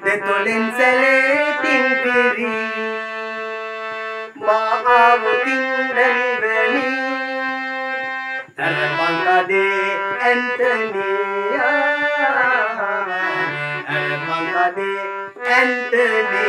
දෙතොලෙන් සැලේටින් පිරි මාවතින් වැනි අරපංකදේ ඇන්ටනියා අරපංකදේ ඇන්ටනි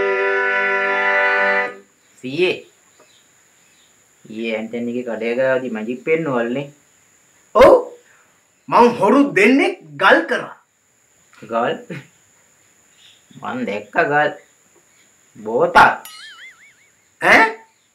සීයේ ඇන්ටනිගේ කඩේ ගාවදී මැජික් පෙන්නවල්නේ. ඔව් මං හොරු දෙන්නේ ගල් කරා. ගල් මං දැක්ක ගල් බෝතල් ඈ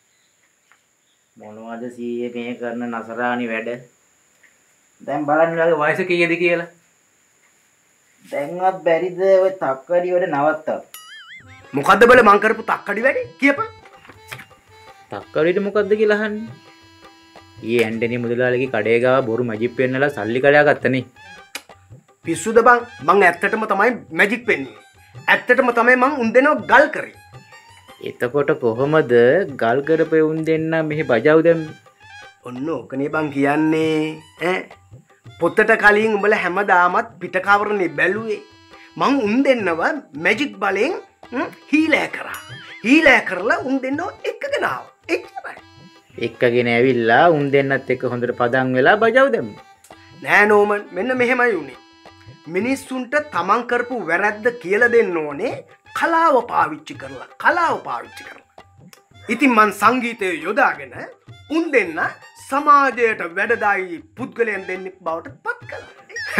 මොනවද සීයේ මේ කරන නසරානි වැඩ. දැන් බලන්න ඔයාගේ වයස කීයද කියලා. දැන්වත් බැරිද ඔය තක්කඩි වල නවත්තන්න. මොකද්ද බල මං කරපු තක්කඩි වැඩේ කියපන්. තක්කඩිට මොකද්ද කියලා අහන්නේ. ඊයේ ඇන්ටනි මුදලාලිගේ කඩේ ගාව බොරු මැජික් පෙන්නලා සල්ලි කඩයා ගත්තනේ. පිස්සුද බං මං ඇත්තටම තමයි මැජික් පෙන්නේ. ඇත්තටම තමයි මං උන් දෙනව ගල් කරේ. එතකොට කොහොමද ගල් කරපේ උන් දෙන්න මෙහි බජව් දැම්මේ? ඔන්න ඕකනේ බං කියන්නේ ඈ පොතට කලින් උඹලා හැමදාමත් පිටකවරනේ බැලුවේ. මං උන් දෙන්නව මැජික් බලෙන් හීලෑ කරා. හීලෑ කරලා උන් දෙන්නව එක්කගෙන ආවා. එච්චරයි. එක්කගෙන ඇවිල්ලා උන් දෙන්නත් එක්ක හොඳට පදන් වෙලා බජව් දැම්මා. නෑ නෝමන් මෙන්න මෙහෙමයි උනේ. මිනිස්සුන්ට තමන් කරපු වැරද්ද කියලා දෙන්න ඕනේ කලාව පාවිච්චි කරලා. ඉතින් මං සංගීතය යොදාගෙන උන් දෙන්න සමාජයට වැඩදායි පුද්ගලයන් දෙන්නෙක් බවට පත් කළා.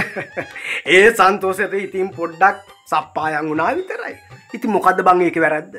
ඒ සන්තෝෂෙට ඉතින් පොඩ්ඩක් සප්පායන් වුණා විතරයි. ඉතින් මොකද්ද බං ඒකේ වැරද්ද?